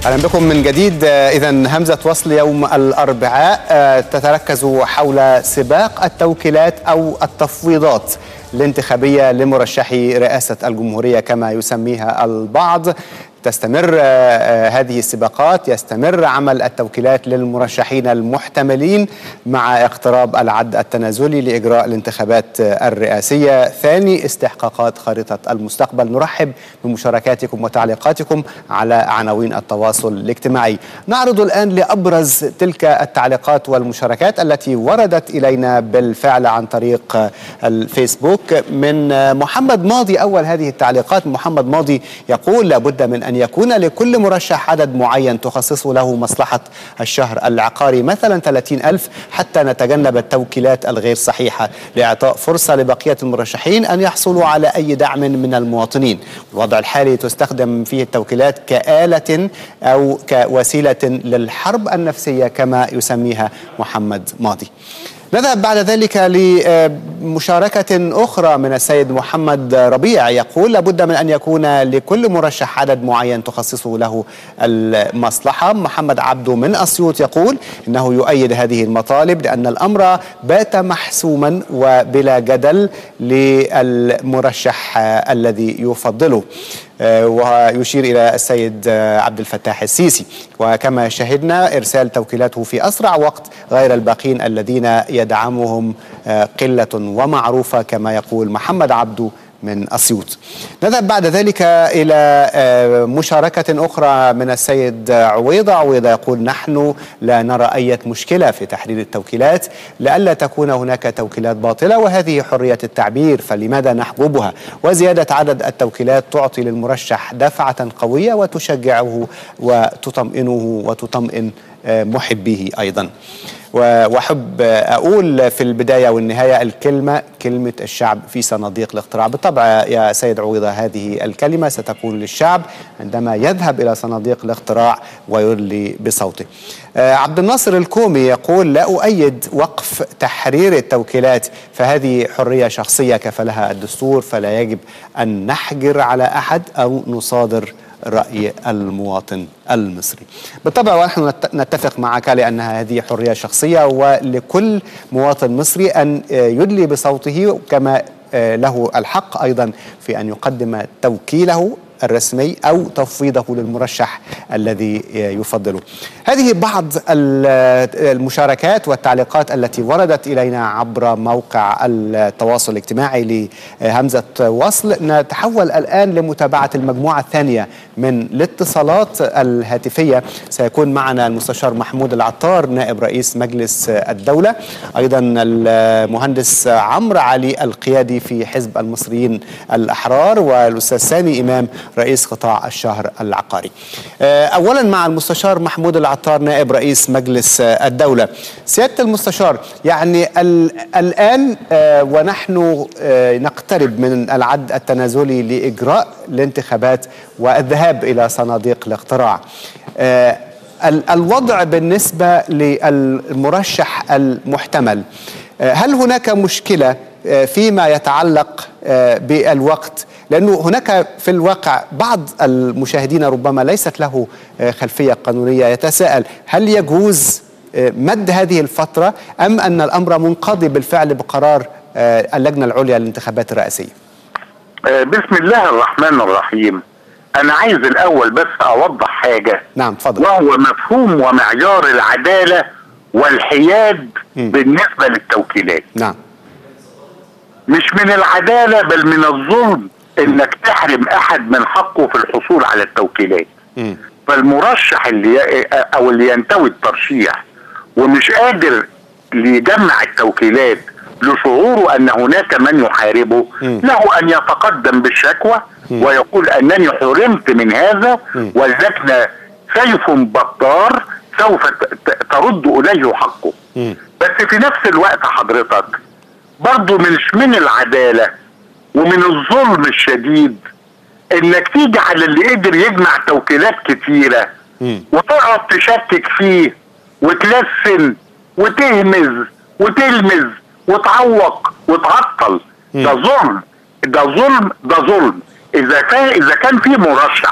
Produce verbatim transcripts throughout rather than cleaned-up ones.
أهلا بكم من جديد. إذا همزة وصل يوم الأربعاء تتركز حول سباق التوكيلات أو التفويضات الانتخابية لمرشحي رئاسة الجمهورية كما يسميها البعض. تستمر هذه السباقات، يستمر عمل التوكيلات للمرشحين المحتملين مع اقتراب العد التنازلي لإجراء الانتخابات الرئاسية ثاني استحقاقات خارطة المستقبل. نرحب بمشاركاتكم وتعليقاتكم على عناوين التواصل الاجتماعي. نعرض الآن لأبرز تلك التعليقات والمشاركات التي وردت إلينا بالفعل عن طريق الفيسبوك. من محمد ماضي أول هذه التعليقات. محمد ماضي يقول: لابد من أن يكون لكل مرشح عدد معين تخصص له مصلحة الشهر العقاري، مثلا ثلاثين ألف، حتى نتجنب التوكيلات الغير صحيحة، لإعطاء فرصة لبقية المرشحين أن يحصلوا على أي دعم من المواطنين. الوضع الحالي تستخدم فيه التوكيلات كآلة أو كوسيلة للحرب النفسية كما يسميها محمد ماضي. نذهب بعد ذلك لمشاركة أخرى من السيد محمد ربيع يقول: لابد من أن يكون لكل مرشح عدد معين تخصصه له المصلحة. محمد عبده من أسيوط يقول إنه يؤيد هذه المطالب لأن الأمر بات محسوما وبلا جدل للمرشح الذي يفضله، ويشير إلى السيد عبد الفتاح السيسي. وكما شهدنا إرسال توكيلاته في أسرع وقت غير الباقين الذين يدعمهم قلة ومعروفة كما يقول محمد عبده من أسيوط. نذهب بعد ذلك إلى مشاركة أخرى من السيد عويضة. عويضة يقول: نحن لا نرى أي مشكلة في تحرير التوكيلات لئلا تكون هناك توكيلات باطلة، وهذه حرية التعبير، فلماذا نحجبها؟ وزيادة عدد التوكيلات تعطي للمرشح دفعة قوية وتشجعه وتطمئنه وتطمئن محبيه أيضا. وأحب أقول في البداية والنهاية الكلمة كلمة الشعب في صناديق الاقتراع. بالطبع يا سيد عويضة هذه الكلمة ستكون للشعب عندما يذهب إلى صناديق الاقتراع ويدلي بصوته. عبد الناصر الكومي يقول: لا أؤيد وقف تحرير التوكيلات، فهذه حرية شخصية كفلها الدستور، فلا يجب أن نحجر على أحد أو نصادر رأي المواطن المصري. بالطبع ونحن نتفق معك لأنها هذه حرية شخصية، ولكل مواطن مصري أن يدلي بصوته، كما له الحق أيضا في أن يقدم توكيله الرسمي أو تفويضه للمرشح الذي يفضله. هذه بعض المشاركات والتعليقات التي وردت إلينا عبر موقع التواصل الاجتماعي لهمزة وصل. نتحول الآن لمتابعة المجموعة الثانية من الاتصالات الهاتفية. سيكون معنا المستشار محمود العطار نائب رئيس مجلس الدولة، أيضا المهندس عمرو علي القيادي في حزب المصريين الأحرار، والأستاذ سامي إمام رئيس قطاع الشهر العقاري. أولا مع المستشار محمود العطار نائب رئيس مجلس الدولة. سيادة المستشار، يعني الآن ونحن نقترب من العد التنازلي لإجراء الانتخابات والذهاب إلى صناديق الاقتراع، الوضع بالنسبة للمرشح المحتمل، هل هناك مشكلة فيما يتعلق بالوقت؟ لأنه هناك في الواقع بعض المشاهدين ربما ليست له خلفية قانونية يتساءل: هل يجوز مد هذه الفترة أم أن الأمر منقضي بالفعل بقرار اللجنة العليا للانتخابات الرئاسية؟ بسم الله الرحمن الرحيم. أنا عايز الأول بس أوضح حاجة. نعم تفضل. وهو مفهوم ومعيار العدالة والحياد م. بالنسبة للتوكيلات. نعم. مش من العدالة بل من الظلم انك تحرم احد من حقه في الحصول على التوكيلات. م. فالمرشح اللي او اللي ينتوي الترشيح ومش قادر ليجمع التوكيلات لشعوره ان هناك من يحاربه، م. له ان يتقدم بالشكوى م. ويقول انني حرمت من هذا، م. واللجنة سيف بطار سوف ترد اليه حقه. م. بس في نفس الوقت حضرتك برضو مش من العدالة ومن الظلم الشديد انك تيجي على اللي قدر يجمع توكيلات كتيرة وتقعد تشكك فيه وتلسن وتهمز وتلمز وتعوق وتعطل. ده ظلم، ده ظلم، ده ظلم. اذا كان اذا كان في مرشح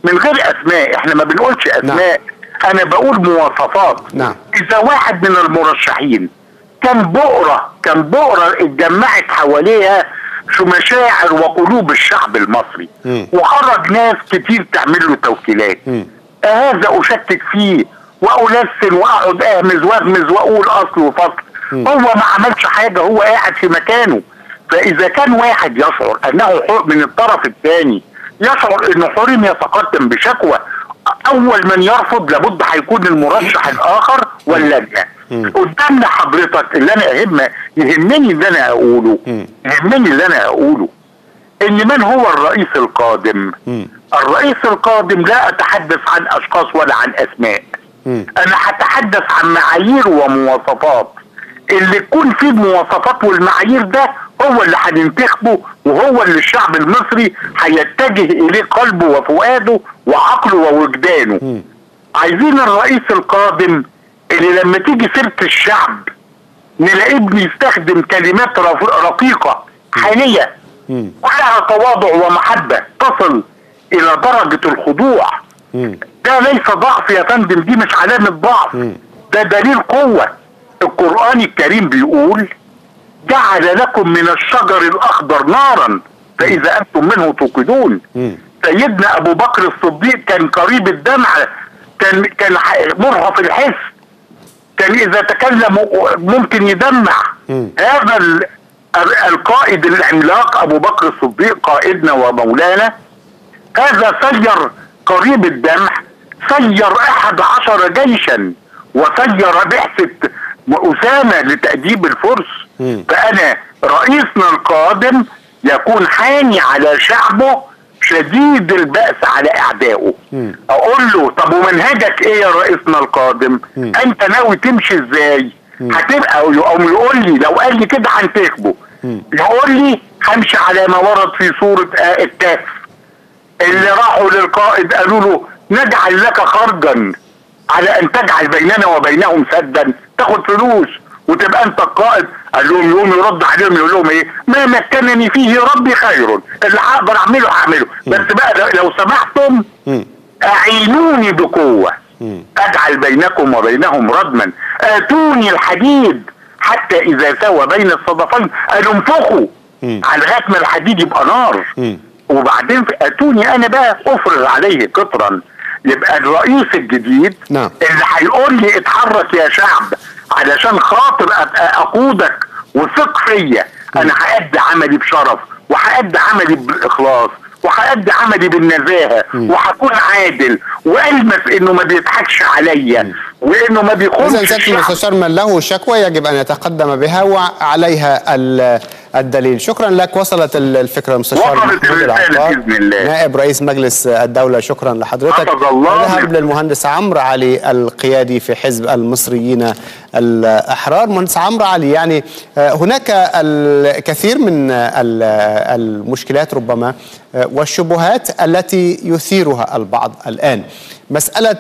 من غير اسماء، احنا ما بنقولش اسماء. نعم. انا بقول مواصفات. نعم. اذا واحد من المرشحين كان بؤرة كان بؤرة اتجمعت حواليها شو مشاعر وقلوب الشعب المصري، م. وخرج ناس كتير تعمل له توكيلات، هذا اشكك فيه والسن واقعد اهمز واغمز واقول اصل وفصل. م. هو ما عملش حاجه، هو قاعد في مكانه. فاذا كان واحد يشعر انه من الطرف الثاني يشعر انه حرم يتقدم بشكوى، اول من يرفض لابد هيكون المرشح الاخر واللجنه. قدامنا حضرتك اللي انا يهم يهمني اللي انا اقوله يهمني اللي انا اقوله ان من هو الرئيس القادم؟ الرئيس القادم لا اتحدث عن اشخاص ولا عن اسماء، انا هتحدث عن معايير ومواصفات. اللي يكون فيه المواصفات والمعايير ده هو اللي هننتخبه، وهو اللي الشعب المصري هيتجه اليه قلبه وفؤاده وعقله ووجدانه. عايزين الرئيس القادم اللي لما تيجي سيرة الشعب نلاقيه بيستخدم كلمات رقيقة حالية كلها تواضع ومحبة تصل الى درجة الخضوع. ده ليس ضعف يا فندم، دي مش علامة ضعف، ده دليل قوة. القرآن الكريم بيقول جعل لكم من الشجر الاخضر نارا فاذا انتم منه توقدون. سيدنا ابو بكر الصديق كان قريب الدمع، كان كان مرهف الحس، كان اذا تكلم ممكن يدمع. هذا القائد العملاق ابو بكر الصديق قائدنا ومولانا، هذا سير قريب الدمع، سير احد عشر جيشا وسير بعثة أسامة لتأديب الفرس. فأنا رئيسنا القادم يكون حاني على شعبه شديد البأس على أعدائه. أقول له طب ومنهجك إيه يا رئيسنا القادم؟ مم. أنت ناوي تمشي إزاي؟ هتبقى أو يقول لي لو قال لي كده هنتخبه، يقول لي همشي على ما ورد في سورة الكهف. اللي راحوا للقائد قالوا له نجعل لك خرجا على ان تجعل بيننا وبينهم سدا، تاخد فلوس وتبقى انت القائد. قال لهم يوم يرد عليهم يقول لهم ايه؟ ما مكنني فيه ربي خير، اللي هقدر اعمله هعمله، بس بقى لو سمحتم اعينوني بقوه اجعل بينكم وبينهم ردما، اتوني الحديد حتى اذا سوى بين الصدفين، قالوا انفخوا على لغايه ما الحديد يبقى نار، وبعدين اتوني انا بقى افرغ عليه قطرا. يبقى الرئيس الجديد نعم. اللي هيقول لي اتحرك يا شعب علشان خاطر اقودك وثق فيا، انا هأدي عملي بشرف وهأدي عملي بالاخلاص وهأدي عملي بالنزاهه وهكون عادل والمس انه ما بيضحكش عليا وانه ما بيخونش. اذا سيادة المستشار من له شكوى يجب ان يتقدم بها وعليها الدليل. شكرا لك. وصلت الفكره المستشار محمود العقار نائب رئيس مجلس الدوله. شكرا لحضرتك. نذهب للمهندس عمرو علي القيادي في حزب المصريين الاحرار. مهندس عمرو علي، يعني هناك الكثير من المشكلات ربما والشبهات التي يثيرها البعض الآن. مسألة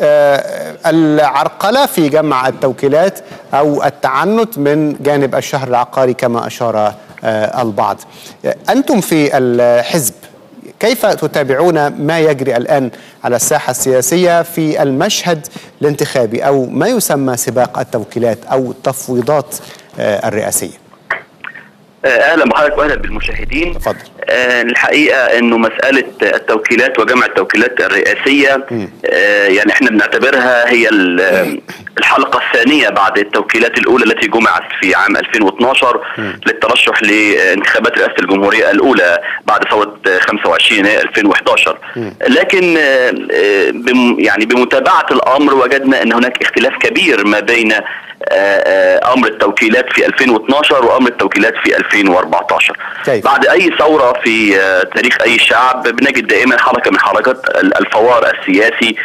العرقلة في جمع التوكيلات أو التعنت من جانب الشهر العقاري كما أشار البعض. أنتم في الحزب كيف تتابعون ما يجري الآن على الساحة السياسية في المشهد الانتخابي أو ما يسمى سباق التوكيلات أو التفويضات الرئاسية؟ اهلا بحضرتك واهلا بالمشاهدين. اتفضل. آه الحقيقه انه مساله التوكيلات وجمع التوكيلات الرئاسيه آه يعني احنا بنعتبرها هي الحلقه الثانيه بعد التوكيلات الاولى التي جمعت في عام ألفين واثناشر للترشح لانتخابات رئاسه الجمهوريه الاولى بعد ثوره خمسة وعشرين يناير ألفين وأحد عشر. لكن آه بم يعني بمتابعه الامر وجدنا ان هناك اختلاف كبير ما بين امر التوكيلات في ألفين واثناشر وامر التوكيلات في ألفين وأربعة عشر. كيف؟ بعد اي ثوره في تاريخ اي شعب بنجد دائما حركه من حركات الفوار السياسي.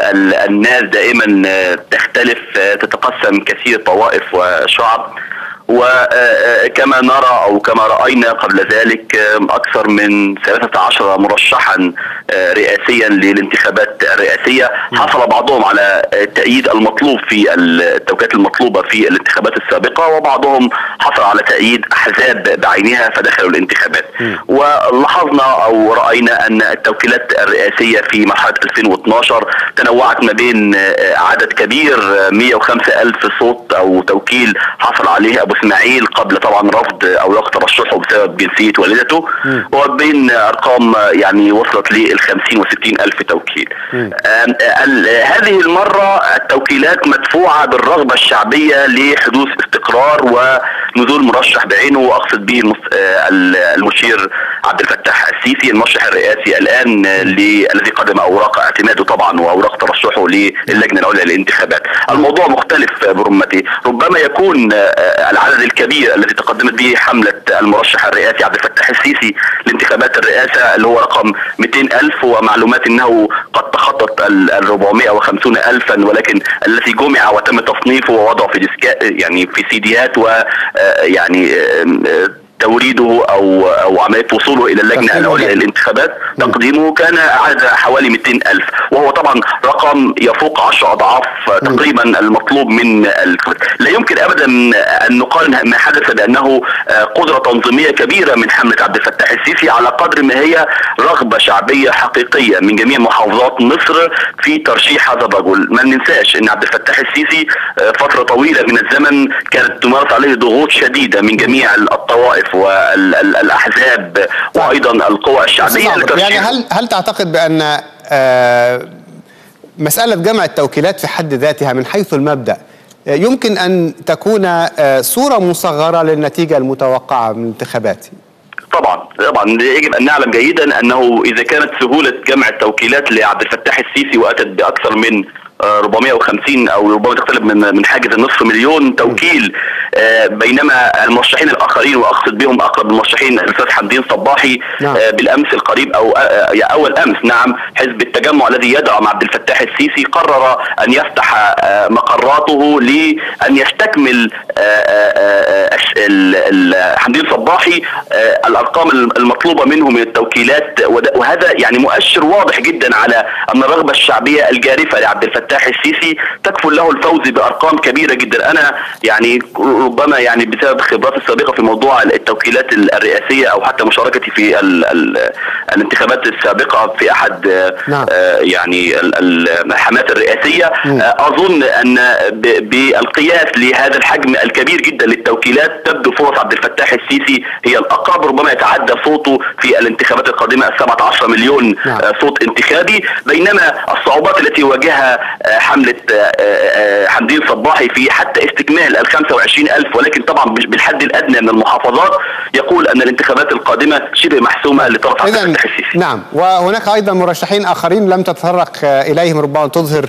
الناس دائما تختلف، تتقسم كثير طوائف وشعب، وكما نرى أو كما رأينا قبل ذلك أكثر من ثلاثة عشر مرشحا رئاسيا للانتخابات الرئاسية حصل بعضهم على التأييد المطلوب في التوكيلات المطلوبة في الانتخابات السابقة، وبعضهم حصل على تأييد أحزاب بعينها فدخلوا الانتخابات. ولاحظنا أو رأينا أن التوكيلات الرئاسية في مرحلة ألفين واثناشر تنوعت ما بين عدد كبير مئة وخمسة ألف صوت أو توكيل حصل عليه أبو اسماعيل قبل طبعا رفض أوراق ترشحه بسبب جنسية والدته، وبين أرقام يعني وصلت للخمسين وستين ألف توكيل. هذه المرة التوكيلات مدفوعة بالرغبة الشعبية لحدوث استقرار ونزول مرشح بعينه، وأقصد به المشير عبد الفتاح السيسي المرشح الرئاسي الآن الذي قدم أوراق اعتماده طبعا وأوراق ترشحه للجنة العليا للانتخابات. الموضوع مختلف برمته، ربما يكون العدد الكبير الذي تقدمت به حملة المرشح الرئاسي عبد الفتاح السيسي لانتخابات الرئاسة اللي هو رقم مئتين ألف، ومعلومات أنه قد تخطط ال أربعمئة وخمسين ألفا، ولكن الذي جمع وتم تصنيفه ووضعه في ديسكات يعني في سيديات ويعني توريده او او عمليه وصوله الى اللجنه العليا للانتخابات تقديمه كان عدد حوالي مئتين ألف، وهو طبعا رقم يفوق عشر اضعاف تقريبا المطلوب من لا يمكن ابدا ان نقارن ما حدث بانه قدره تنظيميه كبيره من حمله عبد الفتاح السيسي على قدر ما هي رغبه شعبيه حقيقيه من جميع محافظات مصر في ترشيح هذا الرجل. ما ننساش ان عبد الفتاح السيسي فتره طويله من الزمن كانت تمارس عليه ضغوط شديده من جميع الطوائف والاحزاب وايضا القوى الشعبيه. يعني هل هل تعتقد بان مساله جمع التوكيلات في حد ذاتها من حيث المبدا يمكن ان تكون صوره مصغره للنتيجه المتوقعه من الانتخابات؟ طبعا طبعا يجب ان نعلم جيدا انه اذا كانت سهوله جمع التوكيلات لعبد الفتاح السيسي واتت باكثر من أربعمئة وخمسين او ربما تقترب من من حاجز النصف مليون توكيل، بينما المرشحين الاخرين واقصد بهم اقرب المرشحين الاستاذ حمدين صباحي نعم. بالامس القريب او اول امس نعم حزب التجمع الذي يدعم عبد الفتاح السيسي قرر ان يفتح مقراته لان يستكمل حمدين صباحي الارقام المطلوبه منه من التوكيلات، وهذا يعني مؤشر واضح جدا على ان الرغبه الشعبيه الجارفه لعبد الفتاح السيسي تكفل له الفوز بارقام كبيره جدا. انا يعني ربما يعني بسبب خبراتي السابقه في موضوع التوكيلات الرئاسيه او حتى مشاركتي في ال ال الانتخابات السابقه في احد نعم. آه يعني الحملات الرئاسيه آه اظن ان بالقياس لهذا الحجم الكبير جدا للتوكيلات تبدو فرص عبد الفتاح السيسي هي الاقرب، ربما يتعدى صوته في الانتخابات القادمه سبعة عشر مليون نعم. آه صوت انتخابي، بينما الصعوبات التي واجهها حملة حمدين صباحي في حتى استكمال ال خمسة وعشرين ألف، ولكن طبعا بالحد الأدنى من المحافظات يقول أن الانتخابات القادمة شبه محسومة لطرف عبد الفتاح السيسي. نعم، وهناك أيضا مرشحين آخرين لم تتطرق إليهم ربما تظهر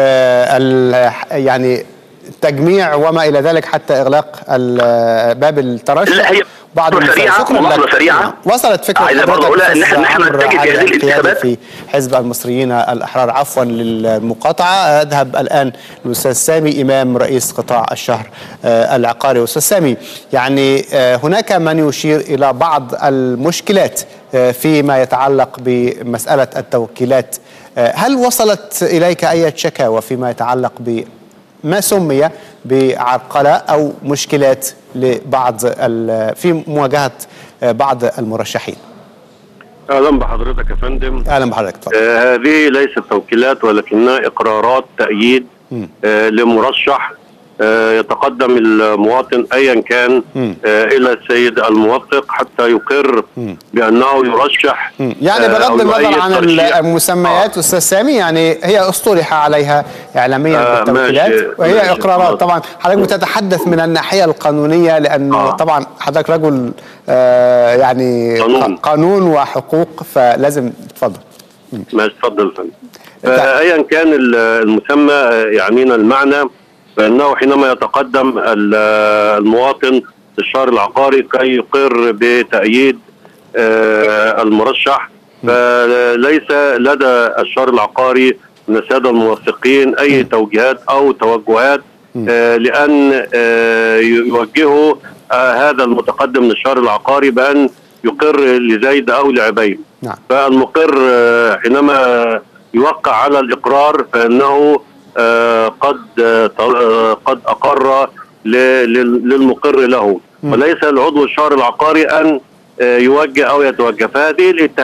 يعني التجميع وما إلى ذلك حتى إغلاق باب الترشح. لا هي بعض سريعة ومصر سريعة وصلت فكرة عايز برضه أقول إن إحنا نحن نتجه في هذه الانتخابات في حزب المصريين الأحرار. عفوا للمقاطعة، أذهب الآن للأستاذ سامي إمام رئيس قطاع الشهر العقاري. أستاذ سامي، يعني هناك من يشير إلى بعض المشكلات فيما يتعلق بمسألة التوكيلات، هل وصلت إليك أي شكاوى فيما يتعلق ب ما سمي بعرقلة أو مشكلات لبعض في مواجهة بعض المرشحين؟ أهلا بحضرتك يا فندم. أهلا بحضرتك. آه هذه ليست توكيلات ولكنها إقرارات تأييد آه لمرشح آه يتقدم المواطن أيا كان آه إلى السيد الموثق حتى يقر م. بأنه يرشح. م. يعني بغض النظر عن المسميات آه. أستاذ سامي، يعني هي اصطلح عليها إعلاميا آه بالتوكيلات ماشي. وهي ماشي. إقرارات. طبعا حضرتك بتتحدث من الناحية القانونية لأنه آه. طبعا حضرتك رجل آه يعني قانون. قانون وحقوق، فلازم تفضل. ماشي اتفضل فندم. فأيا كان المسمى يعنينا المعنى فإنه حينما يتقدم المواطن للشهر العقاري كي يقر بتأييد المرشح، فليس لدى الشهر العقاري من السادة الموثقين أي توجيهات أو توجهات آه لأن آه يوجهوا آه هذا المتقدم من الشهر العقاري بأن يقر لزيد أو لعبيد. نعم. فالمقر آه حينما يوقع على الإقرار فإنه آه قد آه قد أقر للمقر له، وليس العضو الشهر العقاري أن آه يوجه أو يتوجه. فهذه